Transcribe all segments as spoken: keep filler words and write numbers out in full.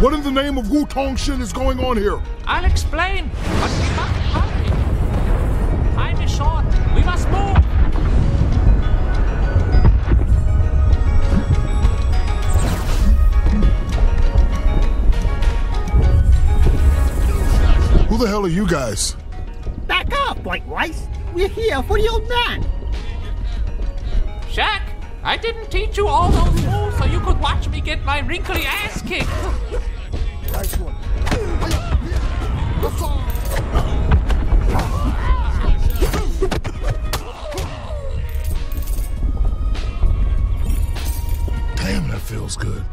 What in the name of Wutong Shin is going on here? I'll explain, but we must hurry. Time is short. We must move. Who the hell are you guys? Back up, White Rice. We're here for the old man. Shaq, I didn't teach you all those moves so you could watch me get my wrinkly ass kicked. Nice one. Damn, that feels good.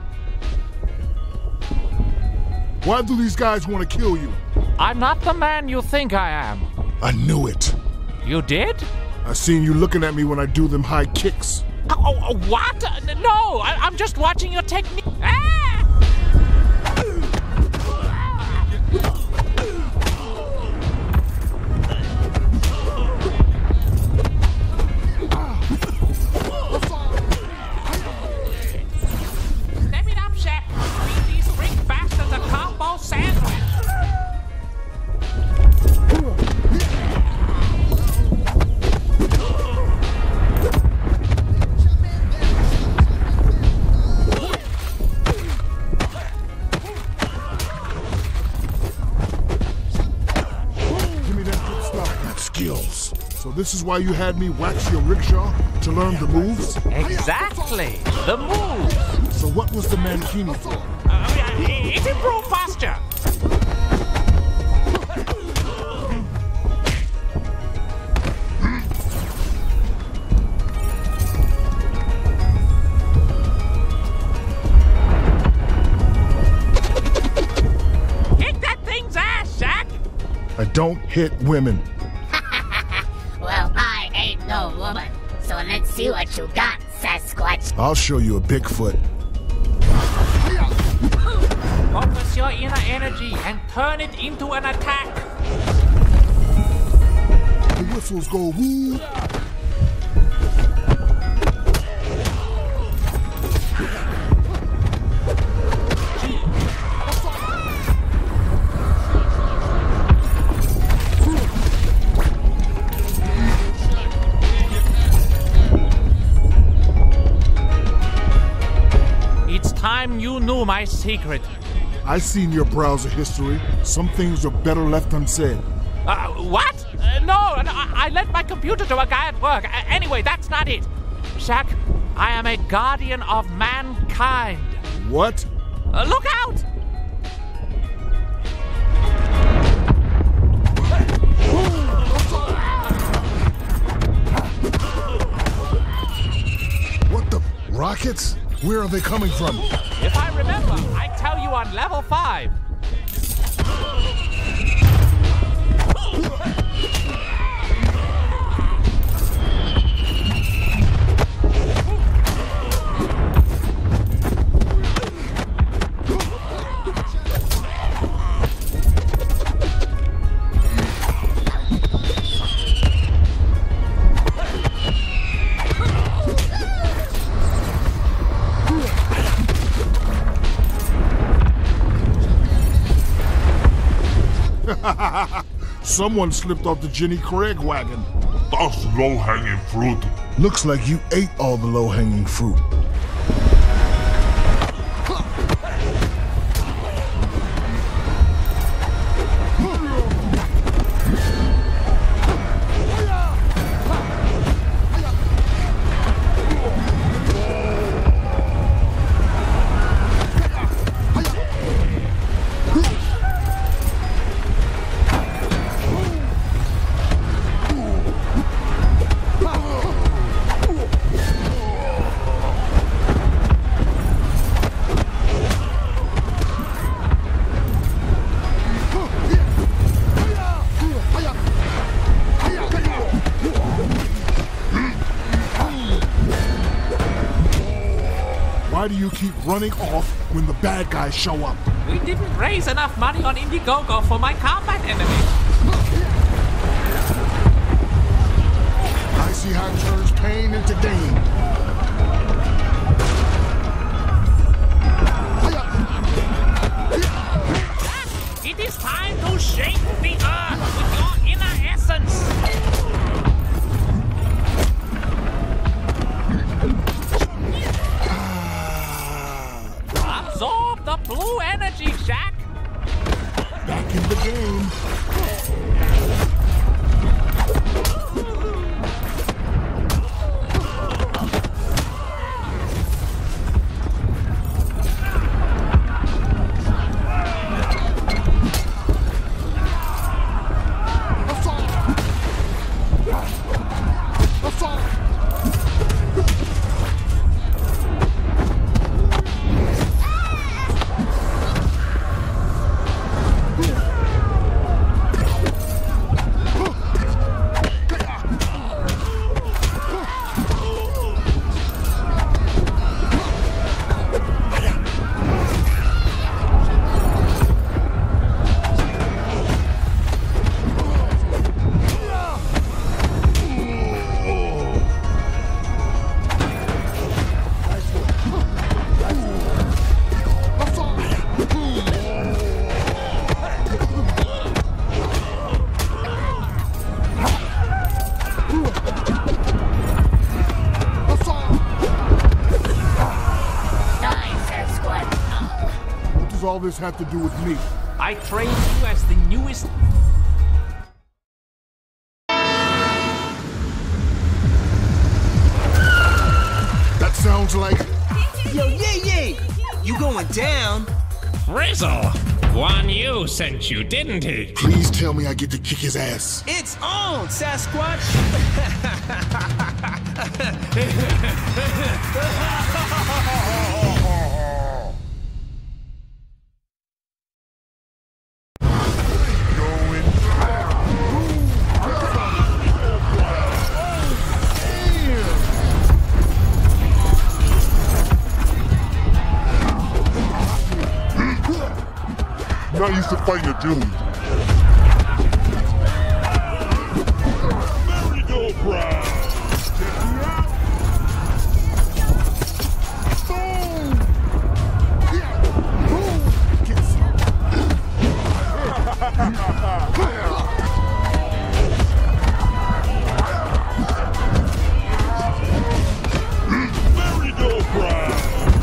Why do these guys want to kill you? I'm not the man you think I am. I knew it. You did? I seen you looking at me when I do them high kicks. Oh, oh, what? No, I, I'm just watching your technique. Ah! Step it up, Shaq. Beat these ring bastards a combo sandwich. So this is why you had me wax your rickshaw? To learn the moves? Exactly! The moves! So what was the mankini for? Uh, it improved posture! Kick that thing's ass, Shaq! I don't hit women. No woman, so let's see what you got, Sasquatch. I'll show you a Bigfoot. Focus your inner energy and turn it into an attack. The whistles go woo. You knew my secret. I seen your browser history. Some things are better left unsaid. Uh, what? Uh, no, I, I lent my computer to a guy at work. Uh, anyway, that's not it. Shaq, I am a guardian of mankind. What? Uh, look out! What the? Rockets? Where are they coming from? If I remember, I tell you on level five. Someone slipped off the Jenny Craig wagon. That's low-hanging fruit. Looks like you ate all the low-hanging fruit. Why do you keep running off when the bad guys show up? We didn't raise enough money on Indiegogo for my combat enemy. I see how it turns pain into gain. all this have to do with me? I trained you as the newest... That sounds like... Yo, Yay Yay! You going down? Frizzle! Guan Yu sent you, didn't he? Please tell me I get to kick his ass. It's on, Sasquatch! Not used to fighting a dude. Merry-go-round. Boom! Yeah. Boom! Get some. Merry-go-round.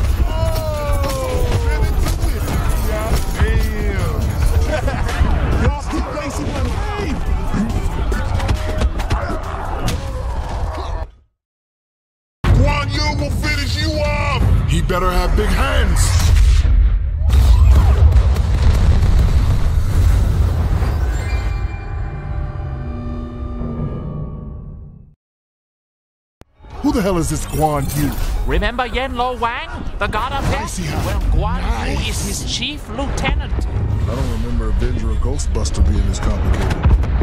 Guan Yu will finish you off! He better have big hands! Who the hell is this Guan Yu? Remember Yen Lo Wang, the god of death? see how- Well, Guan Nice. Yu is his chief lieutenant. I don't remember Avenger or Ghostbuster being this complicated.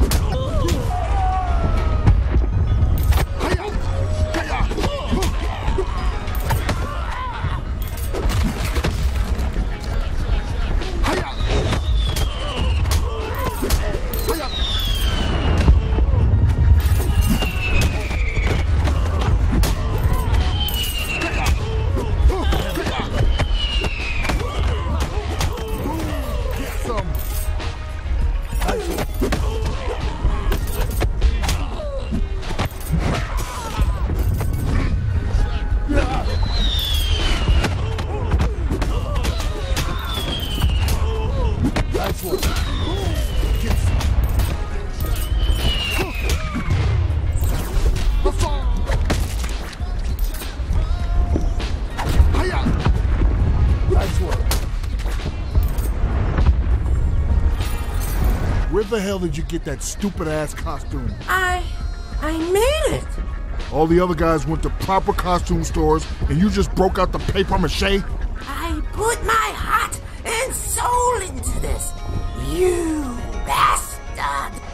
Where the hell did you get that stupid ass costume? I... I made it! All the other guys went to proper costume stores and you just broke out the paper mache? I put my heart and soul into this, you bastard!